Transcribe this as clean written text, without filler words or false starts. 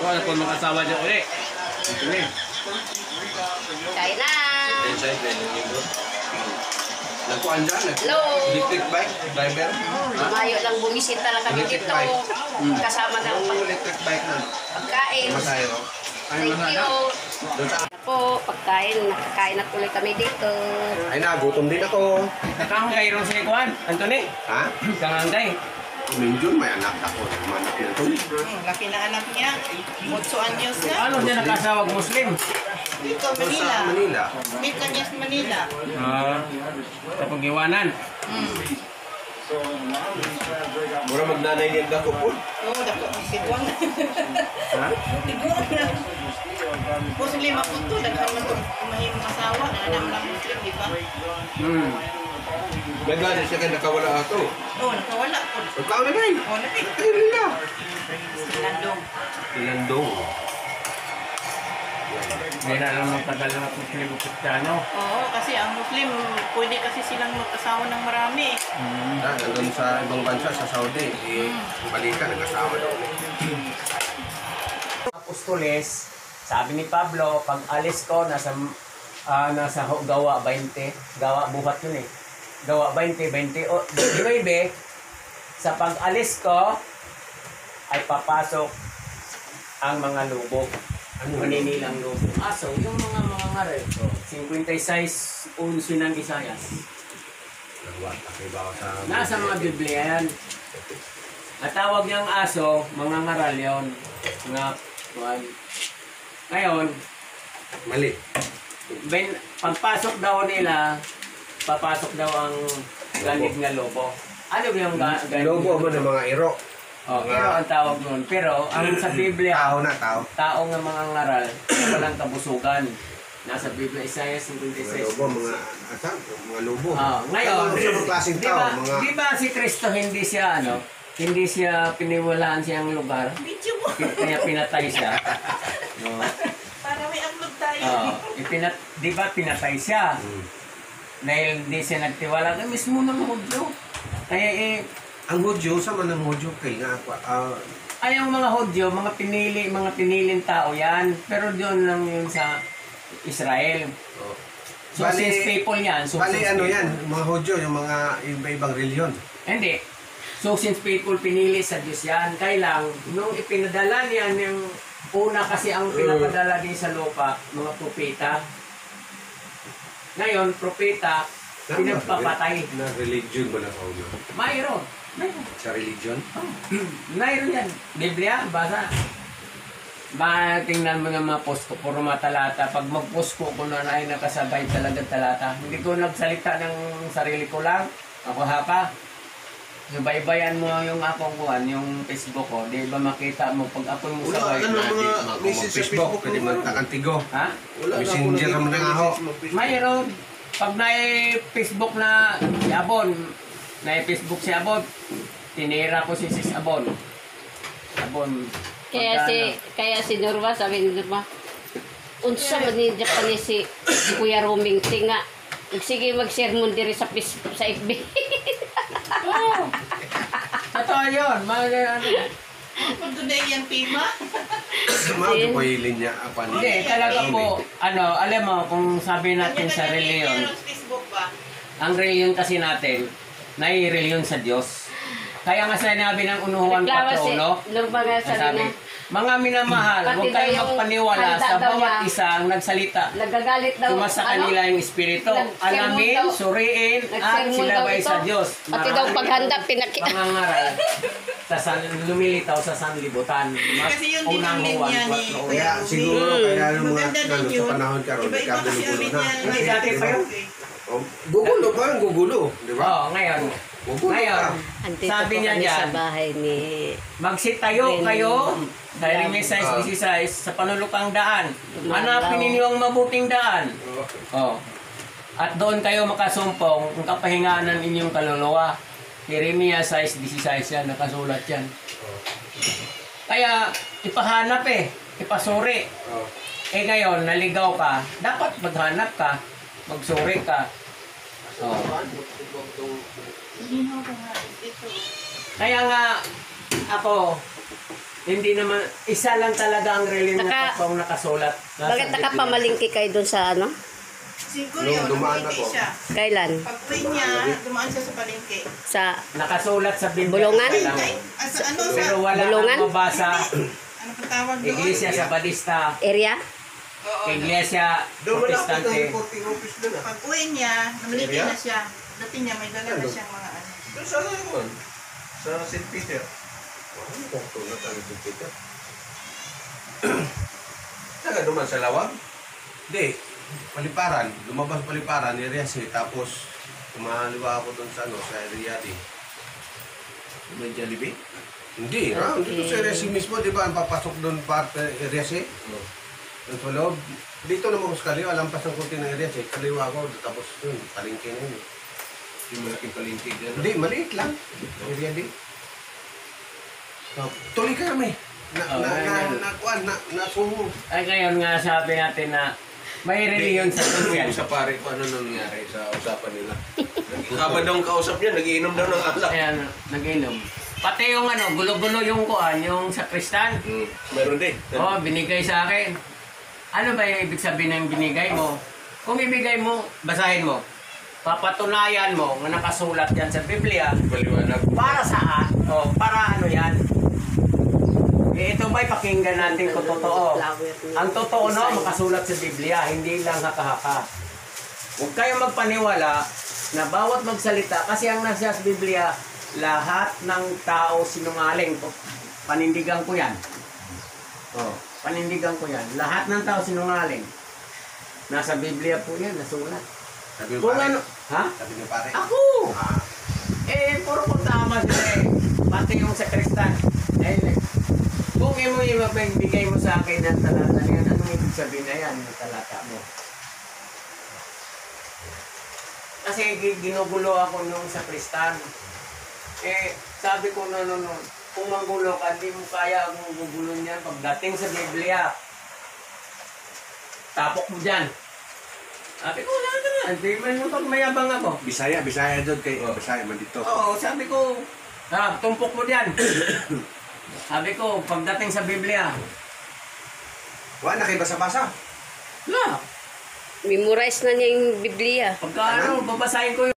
Ako kung mag-asawa dyan ulit. Kain na! Nagkuhan dyan, Hello! electric bike, driver. Mayo lang bumisita lang kami Electric dito. bike. Kasama ng Electric bike na. pagkain. Masayo. Thank you. Doon sa... Ako, pagkain. Nakakain na tuloy kami dito. Ay na, gutom din ako. Nakangay rin si Kuan, Anthony. Ha? Nakangay. Minjun, may anak ako. Manak niya ito. Laki na anak niya. 8 anyos na. Ano siya nakasawag Muslim? Dito, Doon Manila. sa Manila. Meet na niya sa Manila. Sa pag-iwanan. Mura magnanay niya ako po. Oo, dako. Tiguang. Ha? Tiguang na. Muslim ako to. Daghan man itong mahimong asawa. Nananam lang Muslim, di ba? Nagano siya kaya nakawala ako. Oo, nakawala po. Ikaw na rin. Oo, nabi. Ayun nila. Landong. Ilandong. Hindi na lang magtagal na Muslim o Kristiyano. Oo, kasi ang Muslim, pwede kasi silang mag-asawa ng marami. Nandun sa ibang bansa, sa Saudi. Balita, nag-asawa daw. Apostoles, sabi ni Pablo, pag alis ko, nasa gawa 20, gawa buhat yun eh. Gawa 20, 29, sa pag-alis ko, ay papasok ang mga lubog. Ano maninilang lubog? Aso, yung mga ngaral ko, 56, 11 ng Isayas. Nasa mga Biblia yan. At tawag niyang aso, mga ngaral yun. Mga, ngayon, Mali. pagpasok daw nila, papasok daw ang ganit na lobo. Ano yung ganit? Lobo mo ng mga iro. Oh, pero ang tawag nun. Pero ang sa Biblia, Tao na, tao. tao nga mga ngaral, walang kabusugan. Nasa Biblia, Isaiah 56. Lobo, mga asa, mga lobo. Ngayon, Ano siya mga klaseng tao? Mga... di ba si Kristo hindi siya hindi siya piniwalaan siyang lugar, Video mo. kaya pinatay siya. No? Para may upload tayo. Di ba pinatay siya? Dahil hindi siya nagtiwala ka mismo ng Hudyo. Kaya Ang Hudyo, sa man ang Hudyo, kay nga ako, ay ang mga Hudyo, mga piniling tao yan. Pero doon lang yun sa Israel. So since people yan. So bali since ano people, yan, mga Hudyo, yung mga iba-ibang reliyon. Hindi. So since people pinili sa Diyos yan, kailang nung ipinadala niyan yung una kasi ang pinapadala din sa lupa, mga propeta. Ngayon, propeta, pinagpapatay. Na religion ba na sa ulo? Mayroon. Sa religion? Mayroon yan. Biblia, basa. Tingnan mo ng mga post ko, puro mga talata. Pag mag-post ko na ay nakasabay talaga talata. Hindi ko nagsalita ng sarili ko lang. Ako hapa. Subaybayan mo yung akong kuhan, yung Facebook ko. Di ba makita mo pag ako yung Wala sabay ka ng mga message sa Facebook. Pwede man takantigo. Ha? Messenger ka man ng aho. Mayroon. Pag na-Facebook na si Abon, na-Facebook si Abon, tinira ko si Sis Abon. Abon. Kaya si Norma, sabi ni Norma, unsa man ni Japan si Kuya Roming tinga. Sige mag-sermon diri sa Facebook sa FB. Oh. Totoo yun. Kung today yan, Pima. Mga ko hilin niya. Hindi, talaga po, alam mo, kung sabi natin sa reliyon, Facebook ba? ang reliyon kasi natin, nai-reliyon sa Diyos. Kaya nga sinabi ng unuhan patrono, Norma nga sabi sabi, niya, mga minamahal, Pati huwag kayong daw yung magpaniwala handa sa daw bawat niya. isang nagsalita. nagagalit daw. Tumasa kanila yung espiritu. Nagsermon Alamin, daw. suriin, at Nagsermon daw silabay ito. sa Diyos. Pati daw paghanda, Mga ngaral, lumilitaw sa sanlibutan. Kasi yun din ang linya ni Kaya siguro, kaya yung mga Maganda din yun. sa panahon ka ron, Iba-iba kasi ang nagkagulo-gulo na. linya. Hindi, dati pa yun. Gugulo pa, gugulo. Di ba? Oo, ngayon. Gugulo Ngayon, ka. Andito sabi po niya kami dyan, sa bahay ni magsitayo kayo dahil may size 16 sa panulukang daan. Hanapin ninyo ang mabuting daan. Oh. At doon kayo makasumpong ang kapahinganan inyong kaluluwa. Jeremiah 6:16 yan, nakasulat yan. Kaya ipahanap ipasuri. Eh ngayon, naligaw ka, dapat maghanap ka, magsuri ka. Oh. Kaya nga, ako, Hindi naman, isa lang talaga ang relin na Naka- totoong nakasulat. Nasa Bakit Biblia. nakapamalingki kayo doon sa ano? Siguro Nung yun, dumaan namimili ako. siya. Kailan? Pag uwi niya, dumaan siya sa palengke. Sa Nakasulat sa Biblia. Bulungan? Alam mo. Ay, sa ano sa... Pero wala Bulungan? kang mabasa. Ano pa tawag doon? Iglesia sa Badista. area? Oo. Iglesia Doon malapit na Protestante. yung reporting office doon ah. Pag uwi niya, namiliki Area? na siya. Dating niya, may dala na siyang mga ano. Doon sa ano yun? Sa St. Peter. Ano kung tulad ang St. Peter? Taga duman sa Lawag? Hindi. Paliparan. Lumabas paliparan, Iriase. Tapos, kumaliwa ako doon sa ano, sa Iriade. May Jollibee? Hindi. Ah, dito sa Iriase mismo, di ba? Ang papasok doon parte Iriase. Doon sa loob. Dito naman ko sa kaliwa, lampas ng kunti ng Iriase. Kaliwa ako, tapos doon, palengke na yun. Yung malaking palengke dyan. Hindi, maliit lang. Iriade. Tuloy ka kami. Nasumo. Ay ngayon nga sabi natin na may reliyon sa social. Sa pare ko, ano nangyari sa usapan nila? Habang daw ang kausap niya, nagiinom daw ng alak. Ayan, nag-inom. Pati yung ano, gulo-gulo yung kuan, yung sa kristal. Meron din. Oh, binigay sa akin. Ano ba yung ibig sabihin ng binigay mo? Kung ibigay mo, basahin mo. Papatunayan mo na nakasulat yan sa Biblia. Paliwanag. Para saan? Oh, para ano yan? Eh, ito ba'y pakinggan natin kung totoo? Ang totoo no, makasulat sa Biblia, hindi lang haka-haka. Huwag kayong magpaniwala na bawat magsalita, kasi ang nasa sa Biblia, lahat ng tao sinungaling. Panindigan ko yan. Oh, panindigan ko yan. Lahat ng tao sinungaling. Nasa Biblia po yan, nasulat. Sabi Kung ano, ha? Sabi niyo pare. Ako! Ah, Eh, puro ko tama sila eh. Pati yung sa kristal. Eh, kung mo yung bigay mo sa akin ng talata yan, anong ibig sabihin na yan, yung talata mo? Kasi ginugulo ako nung sa kristal. Eh, sabi ko no, kung manggulo ka, di mo kaya akong gugulo niyan pagdating sa Biblia. Tapok mo dyan. Sabi ko, wala ka na. Hindi man yung pagmayabang ako. Bisaya doon kay Bisaya man dito. Oo, sabi ko, tumpok mo diyan. Sabi ko, pagdating sa Biblia, Wala na kay basa-basa. wala. Memorize na niya yung Biblia. Pagka ano, babasahin ko